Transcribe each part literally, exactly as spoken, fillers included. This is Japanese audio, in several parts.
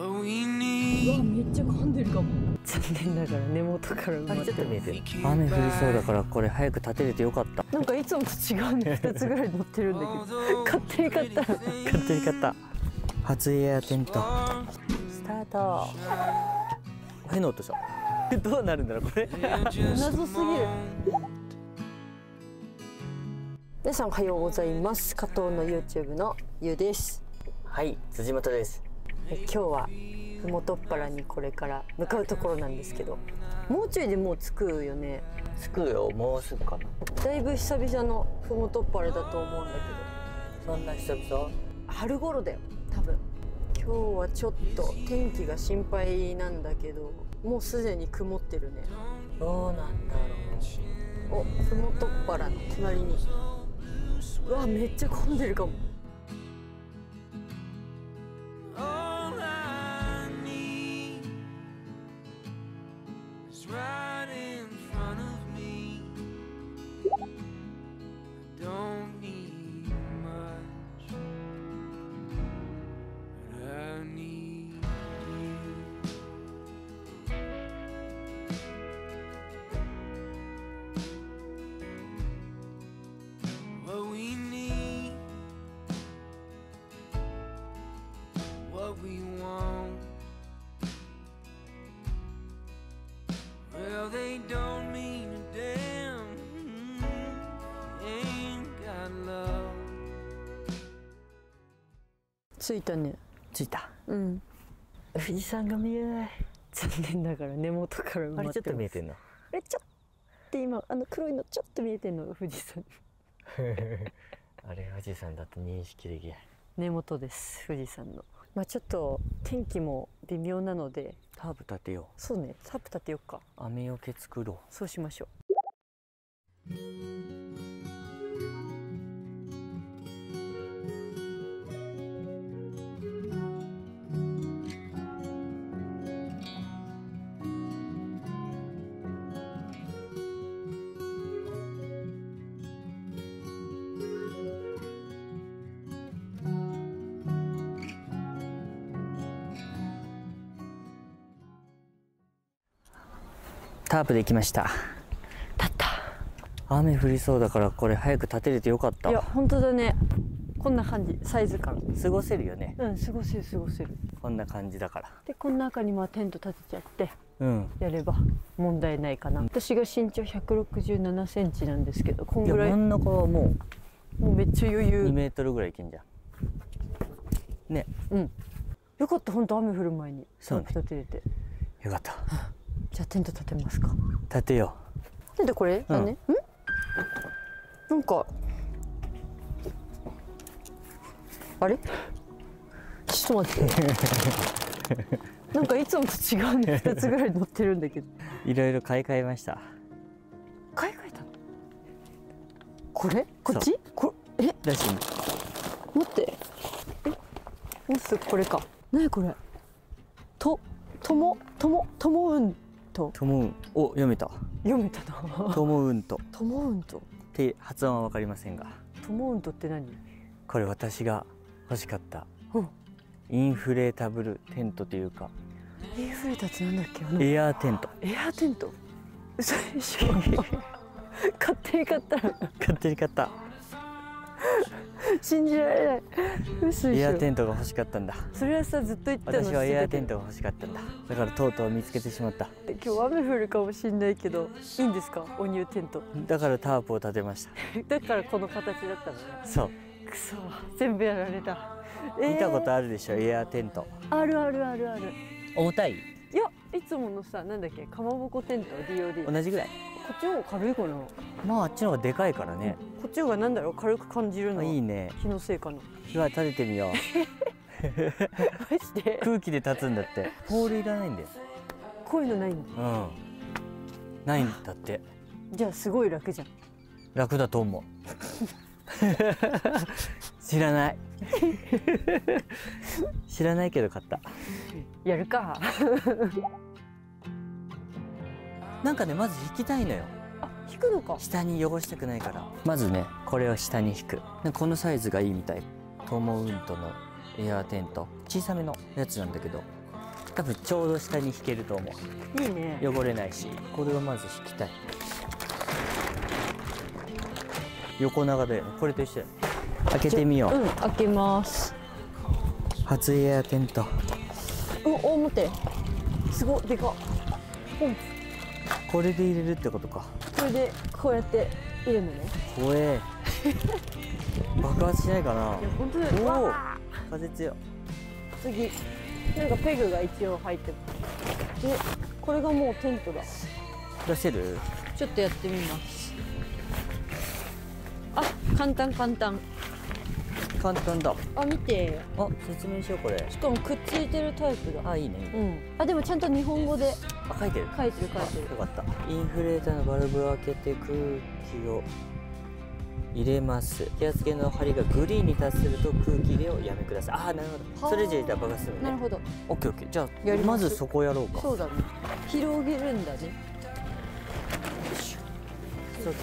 うわめっちゃ混んでるかも。残念ながら根元から埋まってる。ちょっと見えてる。雨降りそうだからこれ早く立てれてよかった。なんかいつもと違うね。ふたつぐらい乗ってるんだけど勝手に買った勝手に買った初エアテントスタート。変な音した。どうなるんだろうこれ謎すぎる。皆さんおはようございます。加藤の YouTube のゆうです。はい、辻本です。え今日はふもとっぱらにこれから向かうところなんですけど、もうちょいでもう着くよね。着くよ、もうすぐかな。だいぶ久々のふもとっぱらだと思うんだけど。そんな久々？春頃だよ多分。今日はちょっと天気が心配なんだけど、もうすでに曇ってるね。どうなんだろう。お、ふもとっぱらの隣にうわめっちゃ混んでるかも。着いたね。着いた。うん。富士山が見えない。残念ながら根元から埋まってます。あれちょっと見えてんの。えちょっと今あの黒いのちょっと見えてんの富士山。あれ富士山だと認識できない。根元です富士山の。まあちょっと天気も微妙なのでタープ立てよう。そうね、タープ立てようか。雨よけ作ろう。そうしましょう。タープできました。立った。雨降りそうだからこれ早く立てれてよかった。いや本当だね。こんな感じ、サイズ感過ごせるよね。うん、過ごせる過ごせる。こんな感じだから。でこの中にまあテント立てちゃって、うん、やれば問題ないかな。私が身長ひゃくろくじゅうななセンチなんですけど、こんぐらい。真ん中はもうもうめっちゃ余裕。にメートルぐらいいけんじゃん。ね。うん。よかった本当雨降る前にタープ立てれて。よかった。じゃあテント立てますか。立てよう。テントこれだね。うん。なんかあれ？ちょっと待って。なんかいつもと違うね。ふたつぐらい乗ってるんだけど。いろいろ買い替えました。買い替えたの？これ？こっち？これ？え？らしい。待って。え？もうすぐこれか。何これ？とともともともうんと。ともうん。お読めた。読めたな。ともうんと。ともうんと。って発音はわかりませんが。ともうんとって何？これ私が欲しかった。インフレータブルテントというか。インフレータってなんだっけ？エアーテント。エアーテント。嘘でしょ。勝手に買ったら。勝手に買った。信じられない。嘘でしょ。エアーテントが欲しかったんだ。それはさずっと言ってたの。私はエアーテントが欲しかったんだ。だからとうとう見つけてしまった。今日雨降るかもしれないけどいいんですか？おニューテント。だからタープを立てました。だからこの形だったのね。そう。くそ全部やられた。見たことあるでしょ、エアーテント。あるあるあるある。重たい？いやいつものさなんだっけかまぼこテント ディーオーディー 同じぐらい。こっちの方が軽いかな。まああっちの方がでかいからね。こっちの方がなんだろう軽く感じるの。いいね。気のせいかな。では立ててみよう。マジで？空気で立つんだって。ポールいらないんだよ。こういうのないんだ。うん。ないんだって。じゃあすごい楽じゃん。楽だと思う。知らない。知らないけど買った。やるか。なんかねまず引きたいのよ。あ、引くのか。下に汚したくないから。まずねこれを下に引く。このサイズがいいみたい。トモウントのエアーテント小さめのやつなんだけど多分ちょうど下に引けると思う。 いいね。 汚れないし。これをまず引きたい。横長だよね。これと一緒だよ。開けてみよう。 うん、開けます。 初エアテント。 うわ、表。すごいでかっ。ポン。 これで入れるってことか。 これでこうやって入れるのね。 怖え。爆発しないかな。 いや、本当だよ。 おお、風強い。 次、なんかペグが一応入ってます。で、これがもうテントだ。 出せる？ ちょっとやってみます。あ、簡単簡単。 簡単だ。 あ、見て。 あ、説明しようこれ。 しかもくっついてるタイプだ。 あ、いいね。 うん。あ、でもちゃんと日本語であ、書いてる。 書いてる書いてる。 よかった。インフレーターのバルブを開けて空気を入れます。気圧計の針がグリーンに達すると空気入れをやめください。ああ、なるほど。それ以上入れたら爆発するね。 なるほど。 オッケーオッケー。じゃあやりまますずそこやろうか。 そうだね。広げるんだね。 そう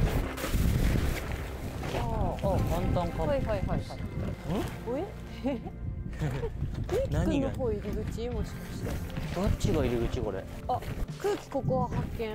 ああ、簡単かも。 はいはいはいはい。おえ？ 何が？ の方入り口もしかして。 どっちが入り口これ？ あ、空気ここは発見。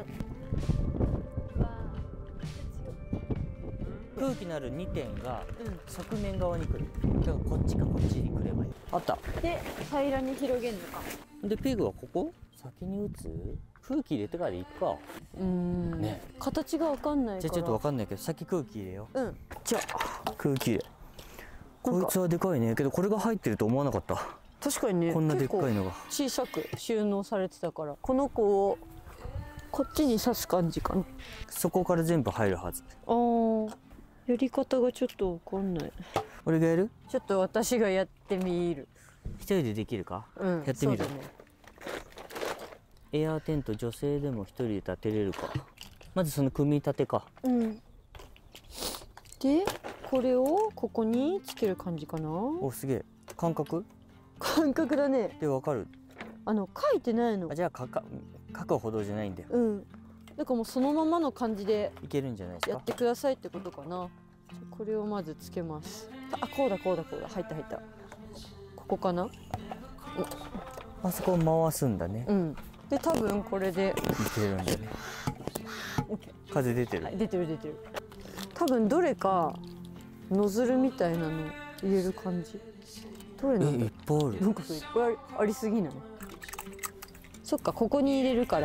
空気のあるにてんがうん側面側に来る。だからこっちかこっちに来ればいい。あった。 で、平らに広げるのか。 でペグはここ？先に打つ？空気入れてからでいいか。 うーん。 ね。 形がわかんないから。 じゃあちょっとわかんないけど先空気入れよう。うん。じゃあ空気入れ。こいつはでかいね。けどこれが入ってると思わなかった。 確かにね。 こんなでっかいのが。 小さく収納されてたから、この子をこっちに刺す感じかな。 そこから全部入るはず。 ああ。やり方がちょっとわかんない。 俺がやる？ ちょっと私がやってみる。 一人でできるか？ うん。 やってみる。 そうだね。 エアーテント女性でも一人で立てれるか。まずその組み立てか。 うん。で、これをここにつける感じかな。 お、すげえ。感覚？ 感覚だね。 でわかる。 あの書いてないのあ、。じゃあ書か書くほどじゃないんだよ。 うん。だからもうそのままの感じでいけるんじゃないですか。 やってくださいってことかな。じゃこれをまずつけます。あ、こうだこうだこうだ。入った入った。ここかな。 あそこを回すんだね。 うん。で多分これでいけるんだね。風出てる。 はい、出てる出てる。多分どれかノズルみたいなの入れる感じ。どれなんだ。 え、いっぱいある。 なんかそれいっぱいありすぎない。そっか、ここに入れるから。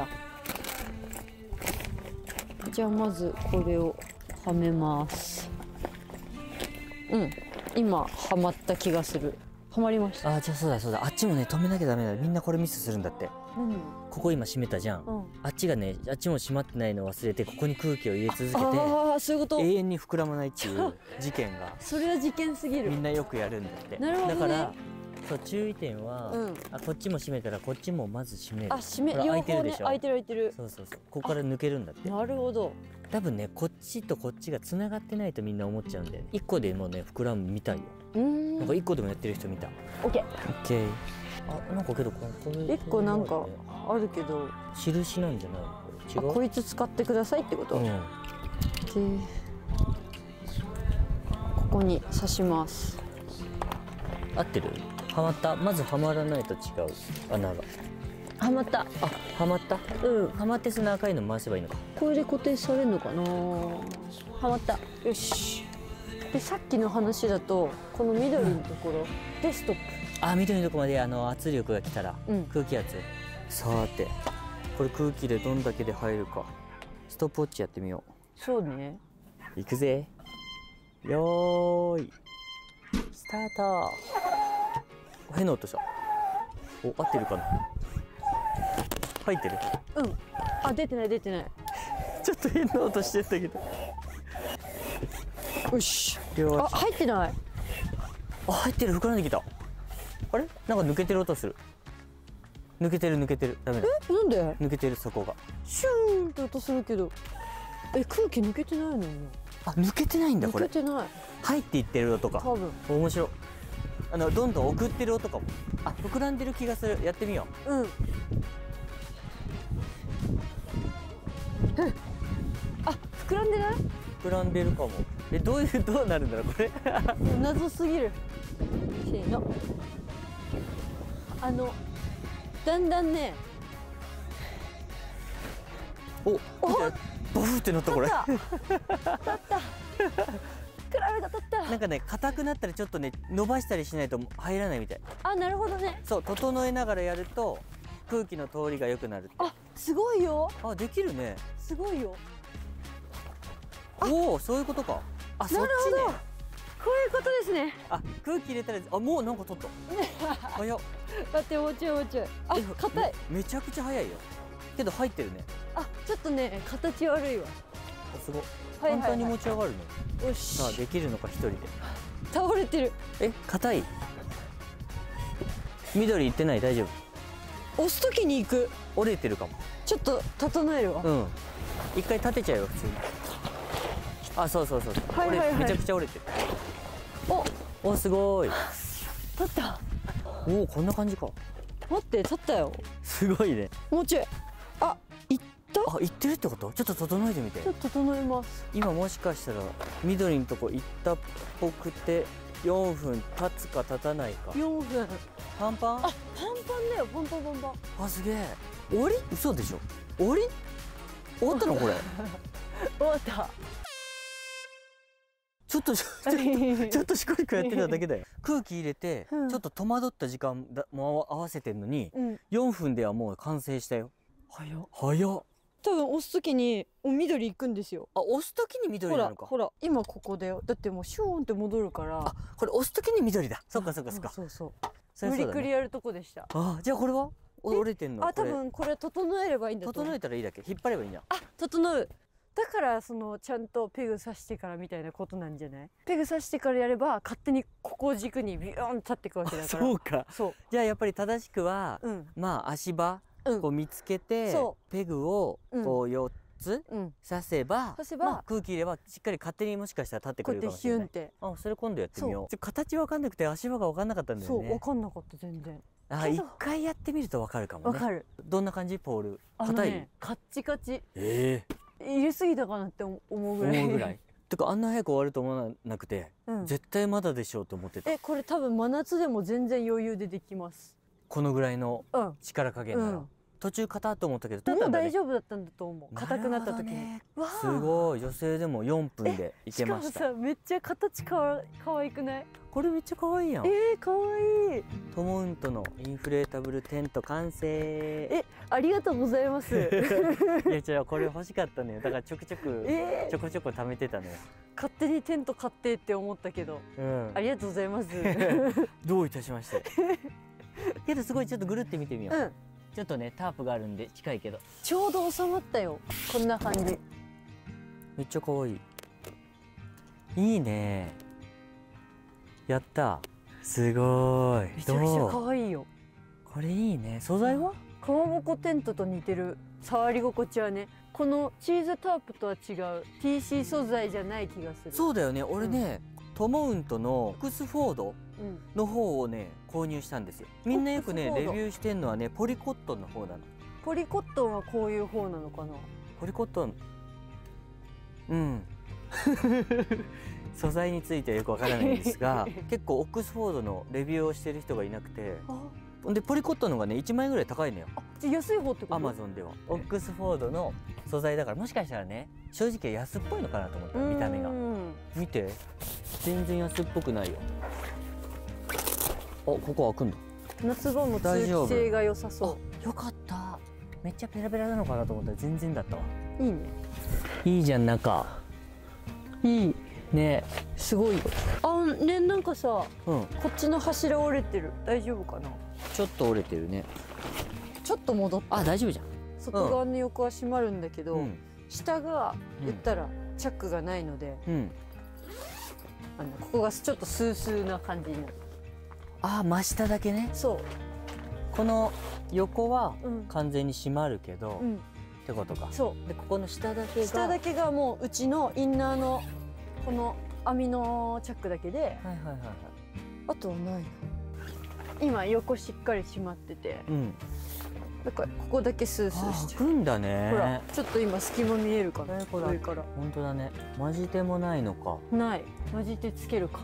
じゃあまずこれをはめます。うん、今はまった気がする。はまりました。 あ、じゃあそうだそうだ。あっちもね止めなきゃダメだ。みんなこれミスするんだって。 何？ ここ今閉めたじゃん。 うん、 あっちがね、あっちも閉まってないのを忘れてここに空気を入れ続けて、 ああ、そういうこと。 永遠に膨らまないっていう事件がそれは事件すぎる。 みんなよくやるんだって。 なるほどね。 だからそう注意点は、 うん、 あ、こっちも閉めたらこっちもまず閉める。 あ、閉め、 ほら両方開いてるでしょ。 ね開いてる開いてる。 そうそうそう。ここから抜けるんだって。 なるほど。 多分ね、こっちとこっちがつながってないとみんな思っちゃうんで、一個でもね膨らむみたいよ。 うーん。 なんか一個でもやってる人見た。 オッケー。 オッケー。あ、なんかけどこれ一個なんかあるけど、 印なんじゃないの？これ違う？ こいつ使ってくださいってこと。 うん。 で、ここに刺します。 合ってる？はまった？まずはまらないと違う穴が。 はまった。 あ、はまった。 うん。 はまってその赤いの回せばいいのか。 これで固定されるのかな。はまった。よし。で、さっきの話だとこの緑のところでストップ。 あ、緑のとこまであの圧力が来たら、 うん、空気圧。さて、これ空気でどんだけで入るか。ストップウォッチやってみよう。 そうね。 いくぜ。よーい。スタート。変な音した。お、合ってるかな。入ってる。 うん。あ、出てない出てない。 ちょっと変な音してたけど。 よし。 よあ、入ってない。 あ、入ってる。膨らんできた。あれ、なんか抜けてる音する。抜けてる抜けてる。ダメだ。 え、なんで？ 抜けてる、そこが。 シューンって音するけど。え、空気抜けてないのよ。 あ、抜けてないんだこれ。 抜けてない。 入っていってる音か。 多分。 面白い。あのどんどん送ってる音かも。あ、膨らんでる気がする。やってみよう。うん。え、あ、膨らんでない？ 膨らんでるかも。え、どういうどうなるんだろうこれ。 謎すぎる。せーの。あのだんだんね。 お、お、バフってなったこれ。 立った立ったクラブが立った。 なんかね、硬くなったらちょっとね、伸ばしたりしないと入らないみたい。 あ、なるほどね。 そう、整えながらやると空気の通りが良くなるって。 あ、すごいよ。 あ、できるね。 すごいよ。 おお、そういうことか。あ、そっちね。 こういうことですね。 あ、空気入れたら、あ、もうなんか取った。早っ。 待って、もうちょいもうちょい。あ、硬い。 めちゃくちゃ早いよ。けど入ってるね。 あ、ちょっとね、形悪いわ。 すごい。簡単に持ち上がるの。 よし。 さあ、できるのか一人で。 倒れてる。 え、硬い。緑いってない、大丈夫。押すときに行く。 折れてるかも。 ちょっと整えるわ。 うん。一回立てちゃうよ、普通に。あ、そうそうそう。 はいはいはい。 めちゃくちゃ折れてる。お、お、すごい。 立った。 おお、こんな感じか。 待って、立ったよ。 すごいね。 もうちょい。あ、いった。 あ、いってるってこと？ちょっと整えてみて。 ちょっと整えます。 今もしかしたら緑のとこ行ったっぽくてよんふん経つか経たないか。 よんふん。 パンパン？ あ、パンパンだよ。パンパンパンパン。 あ、すげえ。終わり？嘘でしょ。終わり？終わったのこれ？ 終わった。 ちょっとちょっとちょっとしこりくやってただけだよ。空気入れて、 うん、 ちょっと戸惑った時間だも合わせてんのに、うん、よんふんではもう完成したよ。 早っ。 早っ。 多分押すときにお緑行くんですよ。 あ、押すときに緑なのか。 ほらほら、今ここだよ。だってもうシューンって戻るから。 あ、これ押すときに緑だ。そっかそっかそっか。 そうそう。 それそうだね、 無理くりやるとこでした。 あ、じゃあこれは折れてんの？ あ、多分これ整えればいいんだと思う。 整えたらいいだけ。引っ張ればいいんだ。 あ、整う。だからそのちゃんとペグ刺してからみたいなことなんじゃない？ペグ刺してからやれば勝手にここを軸にビューン立っていくわけだから。 そうか。 そう。 じゃあやっぱり正しくは、うん、まあ足場、うん、こう見つけて、ペグをこうよっつ刺せば、刺せば、まあ、空気入ればしっかり勝手にもしかしたら立ってくれるかもしれない。こうやってヒュンって。あ、それ今度やってみよう。形わかんなくて足場がわかんなかったんだよね。 そう、わかんなかった全然。 あ、一回やってみるとわかるかもね。 わかる。 どんな感じ？ポール。硬い？ ね、カッチカチ。 ええー。 入れすぎたかなって思うぐらい。 思うぐらい。てかあんな早く終わると思わなくて、うん、絶対まだでしょうと思ってた。 え、これ多分真夏でも全然余裕でできます。 このぐらいの力加減なら。うんうん、途中硬と思ったけど、 もう大丈夫だったんだと思う。硬くなった時に。ね、 すごい、女性でもよんぷんでいけました。 しかもさ、めっちゃ形かわ可愛くない？ これめっちゃ可愛いやん。 えー、可愛い。 トモウントのインフレータブルテント完成。 え、ありがとうございます。 いや、じゃあこれ欲しかったのよ。だからちょくちょく、えー、ちょこちょこ貯めてたのよ。 勝手にテント買ってって思ったけど、うん、ありがとうございます。 どういたしまして。けどすごいちょっとぐるって見てみよう。うん、ちょっとね、タープがあるんで近いけど。 ちょうど収まったよ。こんな感じ。 めっちゃ可愛い。いいね。やった。すごい。 めちゃくちゃ可愛いよ。 これいいね。素材は？ かまぼこテントと似てる。触り心地はね。このチーズタープとは違う ティーシー 素材じゃない気がする。 そうだよね。俺ね、うん、トモウントのオックスフォードの方をね購入したんですよ。みんなよくねレビューしてんのはねポリコットンの方なの。 ポリコットンはこういう方なのかな。 ポリコットン、うん素材についてはよくわからないんですが結構オックスフォードのレビューをしてる人がいなくて、でポリコットンのがねいちまん円ぐらい高いのよ。 あ、じゃあ安い方ってこと？ アマゾンではオックスフォードの素材だから、もしかしたらね正直安っぽいのかなと思った。見た目が見て、全然安っぽくないよ。あ、ここ開くんだ。 夏場も通気性が良さそう。 よかった。めっちゃペラペラなのかなと思ったら全然だったわ。 いいね。 いいじゃん。中いいね。 すごいよ。あ、ね、なんかさ、うん、こっちの柱折れてる。大丈夫かな。 ちょっと折れてるね。 ちょっと戻った。 あ、大丈夫じゃん。 外側の横は閉まるんだけど、うん、下が言ったらチャックがないので、うん、あのここがちょっとスースーな感じになる。 あ、真下だけね。 そう。 この横は完全に閉まるけど、うん、ってことか。そうで、ここの下だけが下だけがもううちのインナーのこの網のチャックだけで、はいはいはいはい、あとはないな。今横しっかり閉まってて、うん、だからここだけスースーしてる。 開くんだね。 ほら、ちょっと今隙間見えるかな。これから本当だね。マジ手もないのか。 ない。マジ手つけるか。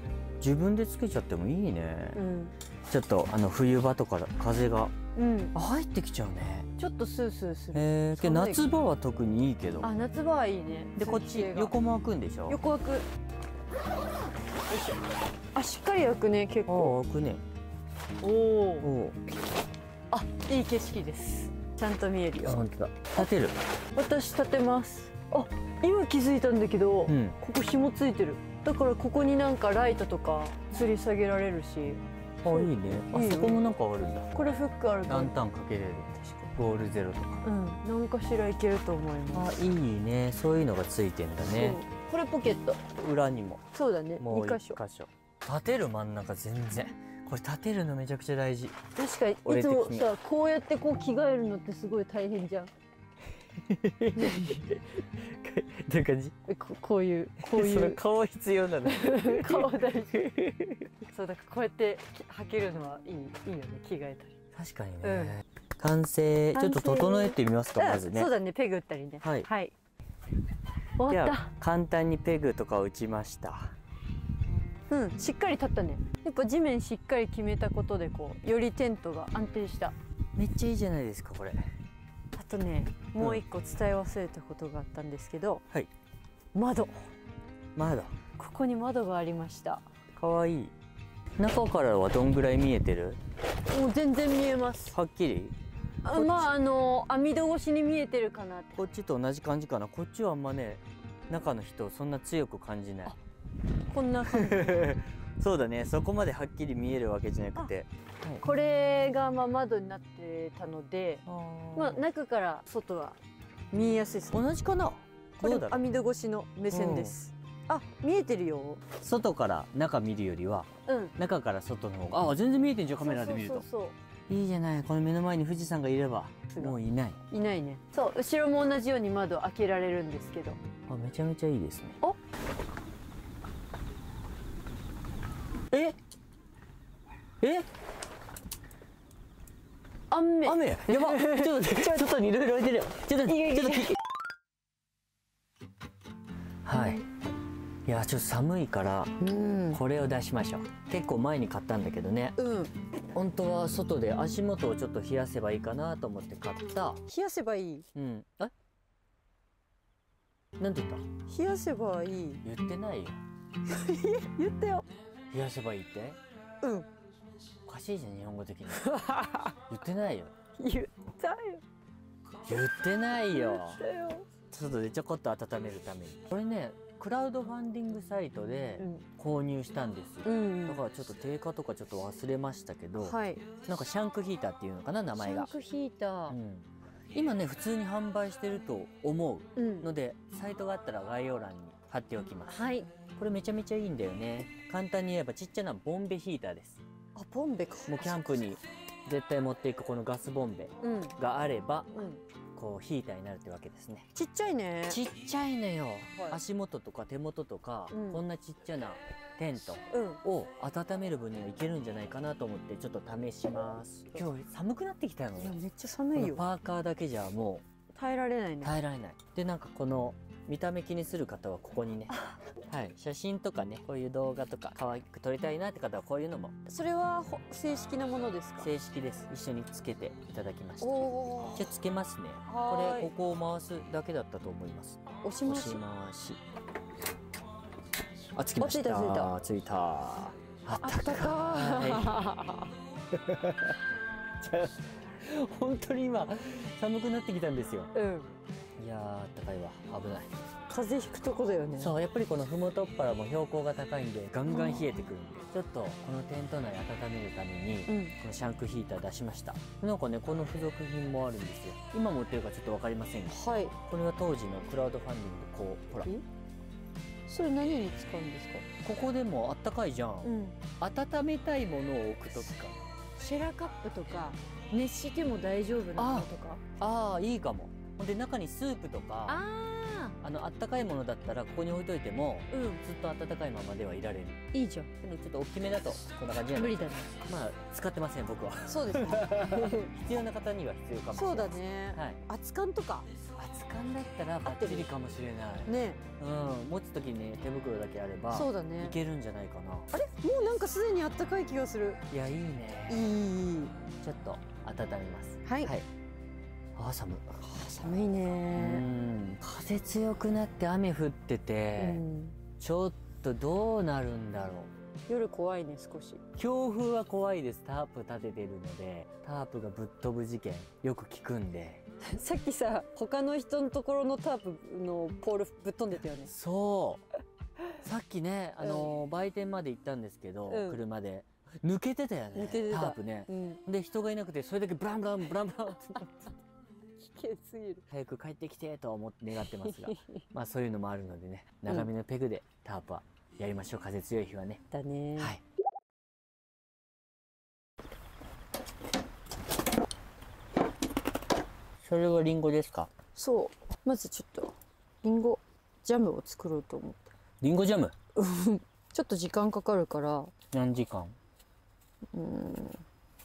自分でつけちゃってもいいね。うん、ちょっとあの冬場とか風が、うん、入ってきちゃうね。 ちょっとスースーする。 ええ、夏場は特にいいけど。 あ、夏場はいいね。 でこっち横も開くんでしょ。 横開く。よいしょ。あ、しっかり開くね、結構。 開くね。 おお。あ、いい景色です。ちゃんと見えるよ。 本当だ。立てる。 私立てます。あ、今気づいたんだけど、うん、ここ紐ついてる。だからここになんかライトとか吊り下げられるし。 あ、いいね。あそこもなんかあるんだ。 これフックある。 ランタンかけれる。ゴールゼロとか。 うん、なんかしらいけると思います。 あ、いいね。そういうのがついてんだね。 これポケット。 裏にも。 そうだね。 もう一箇所。立てる真ん中全然。これ立てるのめちゃくちゃ大事。 確かにいつもさ、こうやってこう着替えるのってすごい大変じゃん。 どういう感じ？ ここういうこういう。 それ顔必要なの。 顔大事。そうだからこうやって履けるのはいいいいよね、着替えたり。 確かにね。うん、完成。ちょっと整えてみますか、まずね。 そうだね、ペグ打ったりね。はい。はい。終わった。 簡単にペグとか打ちました。 うん、しっかり立ったね。やっぱ地面しっかり決めたことでこうよりテントが安定した。 めっちゃいいじゃないですかこれ。 あとね、もう一個伝え忘れたことがあったんですけど、うん、はい。窓。 窓。 ここに窓がありました。 かわいい。中からはどんぐらい見えてる？ もう全然見えます。 はっきり？ あ、まああの網戸越しに見えてるかなって。 こっちと同じ感じかな。こっちはあんまね、中の人そんな強く感じない。 こんな感じ。 そうだね。そこまではっきり見えるわけじゃなくて、 これがまあ窓になってたので、まあ中から外は見えやすいです。 同じかな。 これ網戸越しの目線です。あ、見えてるよ。 外から中見るよりは、うん、中から外の方が、あ、全然見えてんじゃん、カメラで見ると。そうそうそう、いいじゃない。この目の前に富士山がいればもういない。 いないね。そう、後ろも同じように窓開けられるんですけど。 あ、めちゃめちゃいいですね。 あ、 ええ、 雨。 雨やば。ちょっと待って、ちょっといろいろ置いてるよ。ちょっとちょっとはい。いや、ちょっと寒いからこれを出しましょう。結構前に買ったんだけどね。うん。本当は外で足元をちょっと冷やせばいいかなと思って買った。 冷やせばいい。 うん。あ？なんて言った？ 冷やせばいい。 言ってないよ。 言ったよ。 冷やせばいいって？うん。おかしいじゃん、日本語的に。言ってないよ。 言ったよ。 言ってないよ。外でちょこっと温めるために。これね、クラウドファンディングサイトで購入したんですよ。うん、だからちょっと定価とかちょっと忘れましたけど、はい、なんかシャンクヒーターっていうのかな、名前が。 シャンクヒーター。うん、 今ね、普通に販売してると思うので、うん、サイトがあったら概要欄に貼っておきます。はい。これめちゃめちゃいいんだよね。簡単に言えばちっちゃなボンベヒーターです。 あ、ボンベか。 もうキャンプに絶対持っていくこのガスボンベがあれば、うんうん、こうヒーターになるってわけですね。 ちっちゃいね。 ちっちゃいのよ。はい、足元とか手元とか、うん、こんなちっちゃなテントを温める分にはいけるんじゃないかなと思ってちょっと試します。今日寒くなってきたよね。 いや、めっちゃ寒いよ。 パーカーだけじゃもう耐えられないね。 耐えられない。で、なんかこの見た目気にする方はここにね、はい、写真とかね、こういう動画とか可愛く撮りたいなって方はこういうのも。 それは正式なものですか？ 正式です。一緒につけていただきました。じゃあつけますね。これここを回すだけだったと思います。 押し回し。 押し回し。あ、つきました。ついた。ついた。あったかい。じゃあ本当に今寒くなってきたんですよ。うん。いやー、あったかいわ。危ない。 風邪ひくとこだよね。 そう、やっぱりこのふもとっぱらも標高が高いんでガンガン冷えてくるんで、ちょっとこのテント内温めるために、うん、このシャンクヒーター出しました。なんかね、この付属品もあるんですよ。今も売ってるかちょっと分かりませんが、はい、これは当時のクラウドファンディングでこう、ほら、 それ何に使うんですか？ ここでもあったかいじゃん、うん、温めたいものを置くときか。 シェラカップとか熱しても大丈夫なのとか。 ああ、いいかも。ほんで中にスープとかああのあったかいものだったらここに置いといても、うん、ずっと温かいままではいられる。 いいじゃん。 でもちょっと大きめだとこんな感じじゃない。 無理だね。 まあ使ってません僕は。 そうですね。 必要な方には必要かもしれない。 そうだね。はい。熱燗とか。 熱燗だったらバッチリかもしれない。ね。うん、持つ時にね手袋だけあれば。そうだね。いけるんじゃないかな。 あれ、もうなんかすでにあったかい気がする。 いやいいね。 いい。 ちょっと温めます。 はい。はい。 あ、寒い。 寒いね。 風強くなって雨降ってて、ちょっとどうなるんだろう。 夜怖いね少し。 強風は怖いです。タープ立ててるので、タープがぶっ飛ぶ事件よく聞くんで。 さっきさ、他の人のところのタープのポールぶっ飛んでたよね。 そう。さっきね、あの売店まで行ったんですけど、車で抜けてたよね。タープね。で人がいなくて、それだけブランブランブランブランって。 危険すぎる。 早く帰ってきてと思って願ってますが、まあそういうのもあるのでね、長めのペグでタープはやりましょう。風強い日はね。 だね。はい。 それはリンゴですか？ そう。まずちょっとリンゴジャムを作ろうと思って。 リンゴジャム？ ちょっと時間かかるから。 何時間？うーん。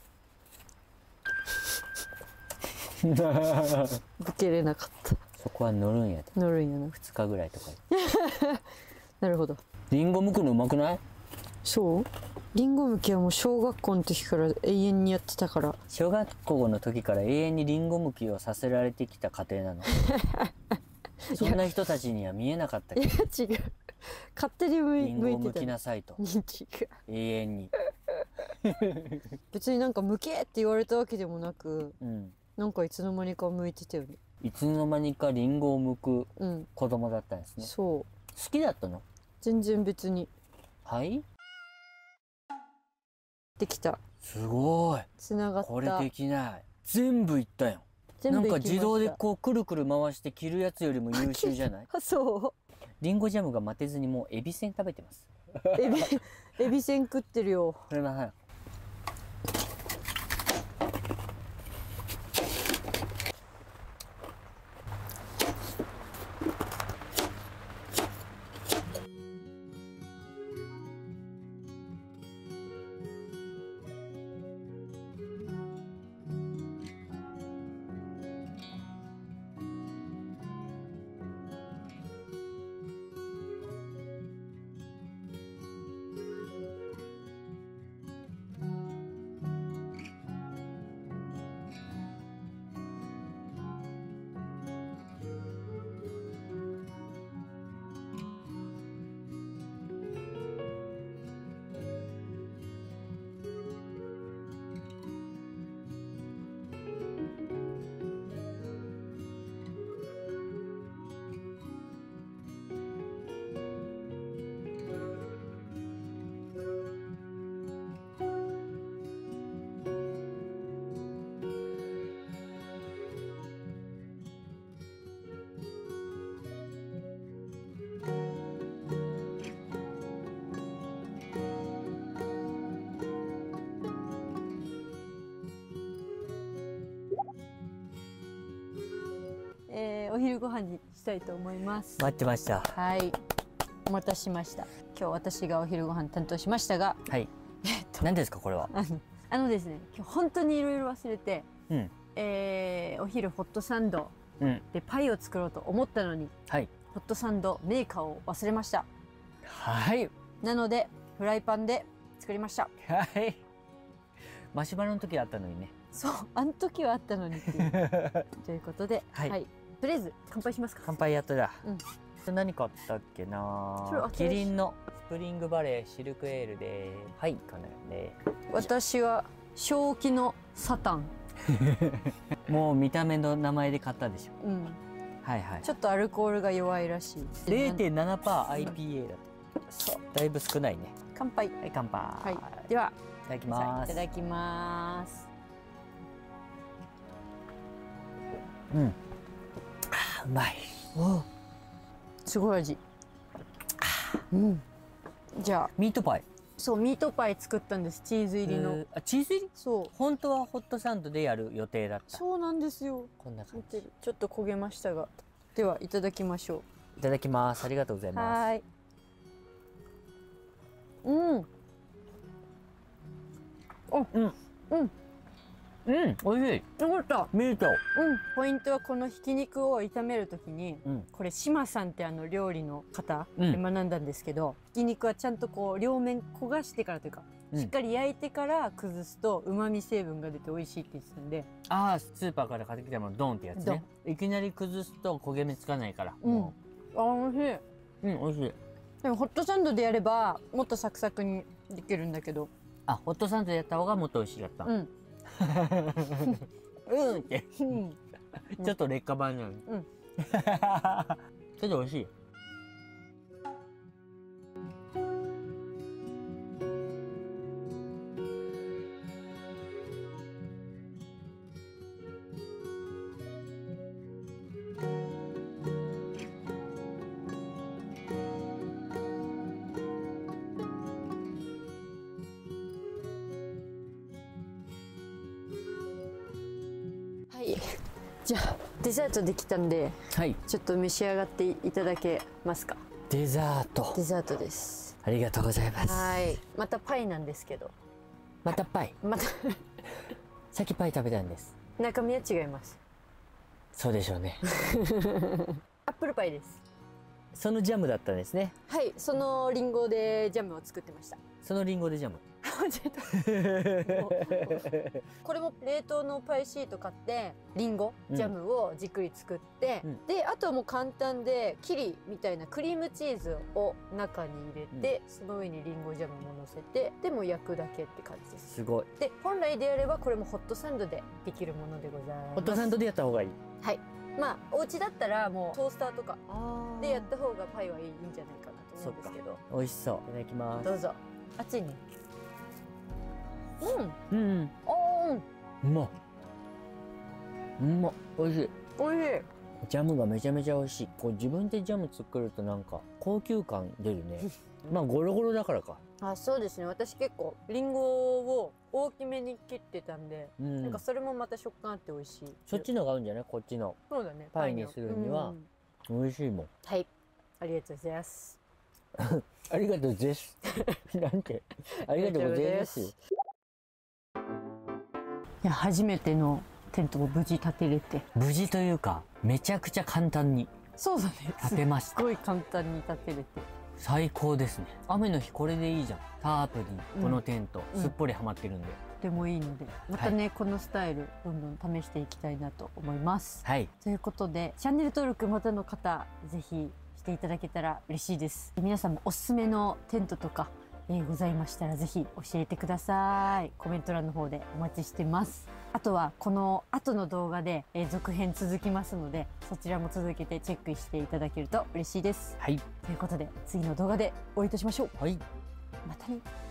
ぶけれなかった。 そこは乗るんやで。 乗るんやな。 ふつかぐらいとか。 なるほど。 リンゴ剥くのうまくない？ そう？リンゴ剥きはもう小学校の時から永遠にやってたから。 小学校の時から永遠にリンゴ剥きをさせられてきた家庭なの。そんな人たちには見えなかったけど。 いや違う。勝手に剥いてた。リンゴを剥きなさいと。 違う。 永遠に。 別になんか剥けって言われたわけでもなく。うん。なんかいつの間にか剥いてたよね。 いつの間にかリンゴを剥く子供だったんですね。うん、そう。好きだったの？全然別に。 はい。 できた。 すごい。 つながった。 これできない。全部いったよ。なんか自動でこうくるくる回して切るやつよりも優秀じゃない？ そう。 リンゴジャムが待てずにもうエビせん食べてます。 エビエビせん食ってるよ。 これははい。 お昼ご飯にしたいと思います。 待ってました。 はい、お待たせしました。今日私がお昼ご飯担当しましたが、 はい。えっと何ですかこれは？ あのあのですね、今日本当にいろいろ忘れて、うん、えー、お昼ホットサンドでパイを作ろうと思ったのに、はい、ホットサンドメーカーを忘れました。 はい。 なのでフライパンで作りました。 はい。マシュマロの時あったのにね。 そう、あの時はあったのにっていう。ということで、はい、はい、とりあえず乾杯しますか。 乾杯やっとだ。うん、何買ったっけな。キリンのスプリングバレーシルクエールで、はい、かなね。 私は正気のサタン。 もう見た目の名前で買ったでしょ。うん。はいはい。 ちょっとアルコールが弱いらしい。 ゼロてんななパーセントアイピーエー だって。そう。だいぶ少ないね。 乾杯。 はい、乾杯。はい。 では、 いただきます。 いただきます。 うん。うまい。 お、すごい味。うん。じゃあミートパイ。 そう、ミートパイ作ったんです。チーズ入りの。 あ、チーズ入り？ そう。 本当はホットサンドでやる予定だった。 そうなんですよ。 こんな感じ。 ちょっと焦げましたが。 ではいただきましょう。いただきます。ありがとうございます。はい。 うん。あ、うん、うん。 うん、美味しい。 よかった。 ミート。 うん、ポイントはこのひき肉を炒めるときに、うん、これ島さんってあの料理の方で学んだんですけど、うん、ひき肉はちゃんとこう両面焦がしてからというか、うん、しっかり焼いてから崩すと旨味成分が出て美味しいって言ってたんで。 ああ、スーパーから買ってきたものドンってやつね。いきなり崩すと焦げ目つかないから。 うん。あ、美味しい。 うん、美味しい。 でもホットサンドでやればもっとサクサクにできるんだけど。 あ、ホットサンドでやった方がもっと美味しかった。うん。うんって、うん、ちょっと劣化版なのに、うん、けど美味しい。 じゃあデザートできたんで、はい、ちょっと召し上がっていただけますか。 デザート。 デザートです。 ありがとうございます。 はい。またパイなんですけど。 またパイ。またさっきパイ食べたんです。 中身は違います。 そうでしょうね。 アップルパイです。 そのジャムだったんですね。 はい、そのリンゴでジャムを作ってました。 そのリンゴでジャム。 これも冷凍のパイシート買ってリンゴジャムをじっくり作って、うん、であとはもう簡単でキリみたいなクリームチーズを中に入れて、うん、その上にリンゴジャムも乗せて、でも焼くだけって感じです。 すごい。 で本来であればこれもホットサンドでできるものでございます。 ホットサンドでやった方がいい。 はい。まあお家だったらもうトースターとかでやった方がパイはいいんじゃないかなと思うんですけど。 美味しそう。いただきます。 どうぞ。熱いね。 うん。うん。おお。うま。うま。美味しい。 美味しい。 ジャムがめちゃめちゃ美味しい。こう自分でジャム作るとなんか高級感出るね。まあゴロゴロだからか。 あ、そうですね。私結構リンゴを大きめに切ってたんで、うん、なんかそれもまた食感あって美味しい。 そっちのが合うんじゃない？こっちの。 そうだね。 パイにするには美味しいもん。 はい。ありがとうございます。 ありがとうです。なんて。ありがとうございます。いや、初めてのテントを無事立てれて。 無事というか、めちゃくちゃ簡単に。 そうだね。 立てました。 すごい簡単に立てれて。 最高ですね。雨の日これでいいじゃん。タープにこのテント、うん、すっぽりはまってるんで。 とてもいいので、またね、はい、このスタイルどんどん試していきたいなと思います。はい。ということで、チャンネル登録またの方、ぜひしていただけたら嬉しいです。皆さんもおすすめのテントとか、えー、ございましたらぜひ教えてください。コメント欄の方でお待ちしてます。あとはこの後の動画で、えー、続編続きますので、そちらも続けてチェックしていただけると嬉しいです。はい。ということで次の動画でお会いいたしましょう。はい。またね。